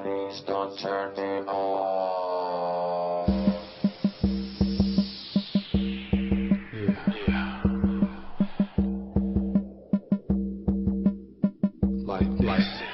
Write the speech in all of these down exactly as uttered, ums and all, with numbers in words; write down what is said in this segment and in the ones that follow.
Please don't turn me off. Yeah, yeah. Like this. Like this.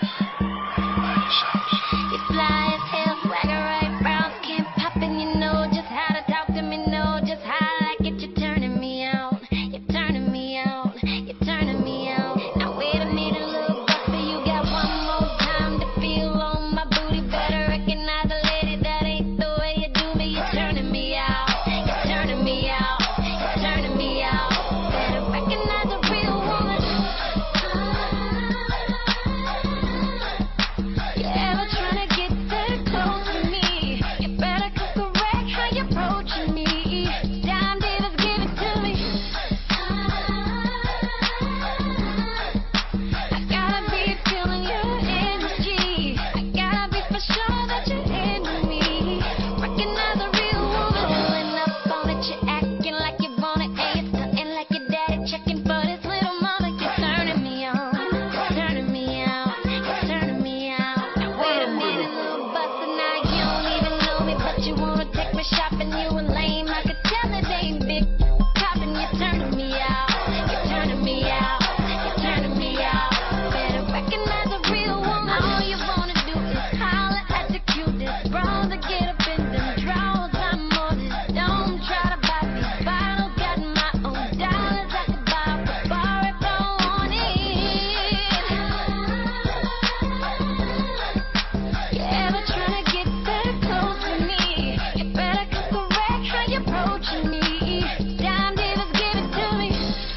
You fly as hell, swagger right, brown skin poppin'. You know just how to talk to me, know just how I like it. You're turning me out, you're turning me out, you're turning me out. Now wait a minute, little buster, you got one more time to feel on my booty. Better recognize a lady, that ain't the way you do me. You're turning me out, you're turning me out, you're turning me out. Better recognize a real woman. You ever tryna get that close to me? You better correct how you approaching me. Dime divas, give it to me. I gotta be feeling your energy. I gotta be for sure that you're into me. Recognize a real woman. Pulling up on it, you're acting like you want it, and you're stunting like your daddy checking for this little mama. You're turning me on, you're turning me out, you're turning me out. Now wait a minute, little buster, now you don't even know me, but you wanna take me shopping. You and lame, I could tell it ain't big poppin'. You're turning me out, you're turning me out, you're turning me out. Better recognize a real woman. All you wanna do is holler at the cutest bras to get up in them drawers. I'm on this, don't try to buy these bottles. Got my own dollars, I could buy a bar if I want it. You ever tryna get that close to me? You better correct how you approaching me. Dime divas, give it to me.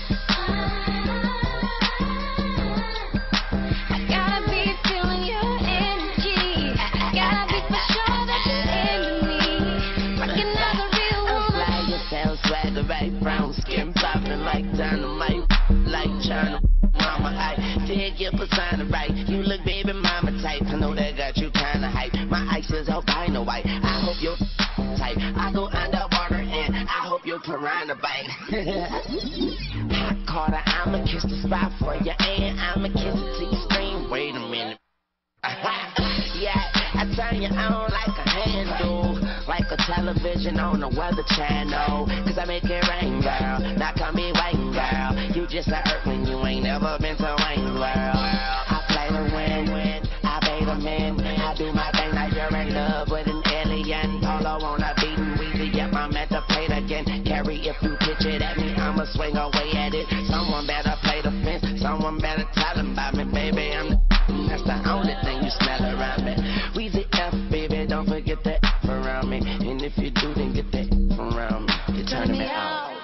I gotta be feeling your energy. I gotta be for sure that you're into me. Recognize a real woman. Fly yourself, swagger right, brown skin poppin' like dynamite, like China. Mama, I dig your persona right. You look baby mama type. I know that got you kinda hype. My ice is albino white. I hope you're tight. I go underwater and I hope your piranha bite. Hot Carter, I'ma kiss the spot for you and I'ma kiss it till you scream. Wait a minute. Yeah, I turn you on like a handle, like a television on the weather channel. Cause I make it rain, girl. Now call me Wayne, girl. You just a hurt when you ain't never been to Wayne's World. I play to win, I bait them in. I do my thing like you're in love with an alien. Polo wanna beat and Weezy, yep, I'm at the plate again. Carry, if you pitch it at me, I'ma swing away at it. Someone better play the fence, someone better tell them about me, baby. I'm the that's the only thing you smell around me. Weezy F, baby, don't forget that F around me. And if you do, then get that F around me. You're turning me out.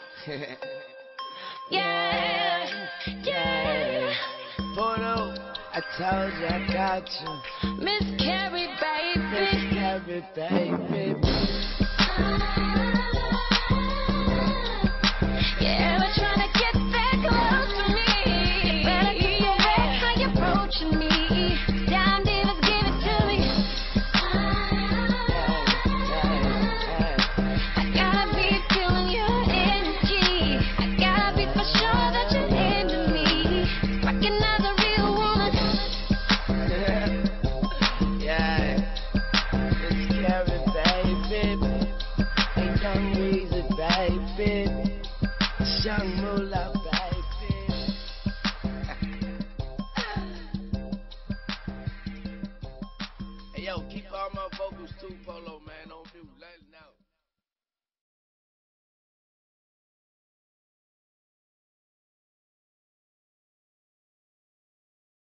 Yeah, yeah. Photo, I told you I got you. Miss Carrie, baby. Carry, baby. You ever tryna get that close to me? You better correct how you approaching me. Dime divas, give it to me. I gotta be feeling your energy. I gotta be for sure that you're into me. Recognize a real woman. Yeah, it's Carrie, baby. Ain't young Weezy, baby. Young Moolah, baby. Hey, yo, keep all my vocals too, Polo, man. Don't do, let it out.